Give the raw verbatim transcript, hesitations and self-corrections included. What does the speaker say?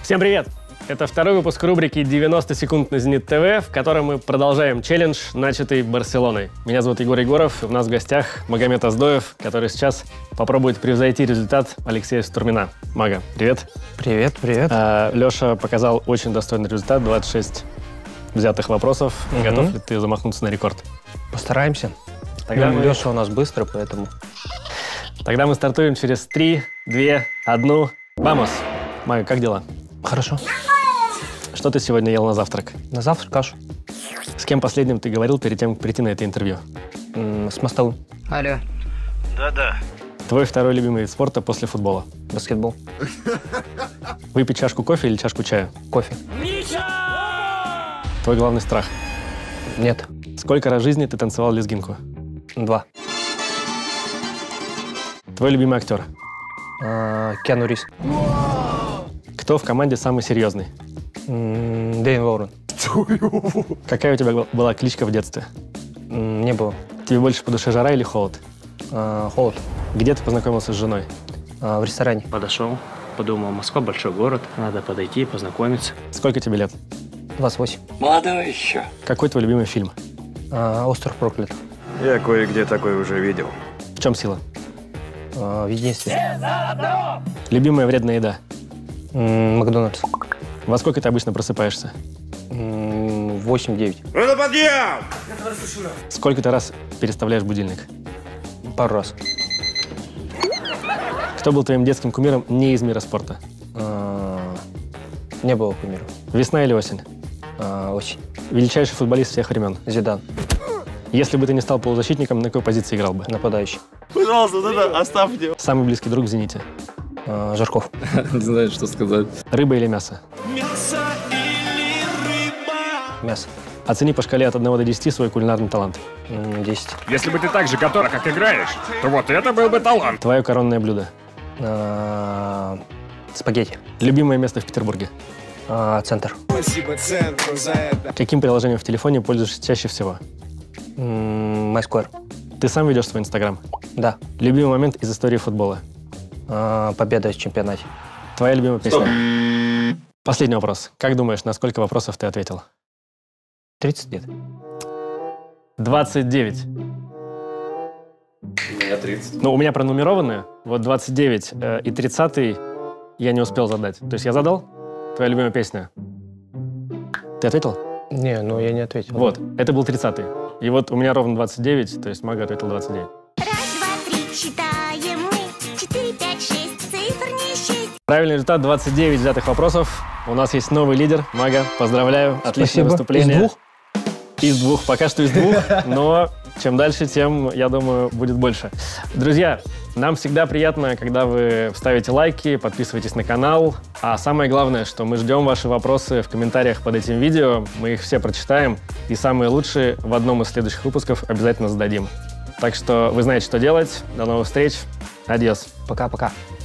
Всем привет! Это второй выпуск рубрики девяносто секунд на Зенит ТВ, в котором мы продолжаем челлендж, начатый Барселоной. Меня зовут Егор Егоров, и у нас в гостях Магомед Оздоев, который сейчас попробует превзойти результат Алексея Стурмина. Мага, привет. Привет, привет. А, Леша показал очень достойный результат, двадцать шесть взятых вопросов. Угу. Готов ли ты замахнуться на рекорд? Постараемся. Тогда ну, мы... Леша у нас быстро, поэтому... Тогда мы стартуем через три, два, один. Вамос! Мага, как дела? Хорошо. Что ты сегодня ел на завтрак? На завтрак кашу. С кем последним ты говорил перед тем, как прийти на это интервью? М-м, с Мостовым. Алло. Да-да. Твой второй любимый вид спорта после футбола? Баскетбол. Выпить чашку кофе или чашку чая? Кофе. Твой главный страх? Нет. Сколько раз в жизни ты танцевал лезгинку? Два. Твой любимый актер? А, Киану Ривз. Кто в команде самый серьезный? М-м, Дэйн Лоурен. Какая у тебя была кличка в детстве? М-м, не было. Тебе больше по душе жара или холод? А, холод. Где ты познакомился с женой? А, в ресторане. Подошел, подумал, Москва большой город, надо подойти, познакомиться. Сколько тебе лет? двадцать восемь. Молодой еще. Какой твой любимый фильм? А, Остров проклятых. Я кое-где такой уже видел. В чем сила? А, в единстве. Любимая вредная еда? М-м, Макдональдс. Во сколько ты обычно просыпаешься? М-м, восемь-девять. Это подъем! Сколько ты раз переставляешь будильник? Пару раз. Кто был твоим детским кумиром не из мира спорта? А, не было кумира. Весна или осень? А, осень. Величайший футболист всех времен? Зидан. Если бы ты не стал полузащитником, на какой позиции играл бы? Нападающий. Пожалуйста, вот это оставьте. Самый близкий друг в «Зените»? А, Жарков. Не знаю, что сказать. Рыба или мясо? Мясо. Оцени по шкале от одного до десяти свой кулинарный талант. М-м, десять. Если бы ты так же готов, как играешь, то вот это был бы талант. Твое коронное блюдо? А, спагетти. Любимое место в Петербурге? А, центр. Каким приложением в телефоне пользуешься чаще всего? М-м, MySquare. Ты сам ведешь свой Инстаграм? Да. Любимый момент из истории футбола? А, победа в чемпионате. Твоя любимая песня? Последний вопрос. Как думаешь, на сколько вопросов ты ответил? тридцать лет. двадцать девять. У меня тридцать. Ну, у меня пронумерованные. Вот двадцать девять э, и тридцатый я не успел задать. То есть я задал? Твоя любимая песня. Ты ответил? Не, ну я не ответил. Вот, это был тридцатый. И вот у меня ровно двадцать девять, то есть Мага ответил двадцать девять. Раз, два, три, считаем мы. Четыре, пять, шесть, цифр не счесть. Правильный результат, двадцать девять взятых вопросов. У нас есть новый лидер. Мага, поздравляю. Отличное Спасибо. выступление. Из двух? Из двух. Пока что из двух, но чем дальше, тем, я думаю, будет больше. Друзья, нам всегда приятно, когда вы ставите лайки, подписываетесь на канал. А самое главное, что мы ждем ваши вопросы в комментариях под этим видео. Мы их все прочитаем. И самые лучшие в одном из следующих выпусков обязательно зададим. Так что вы знаете, что делать. До новых встреч. Адьос. Пока-пока.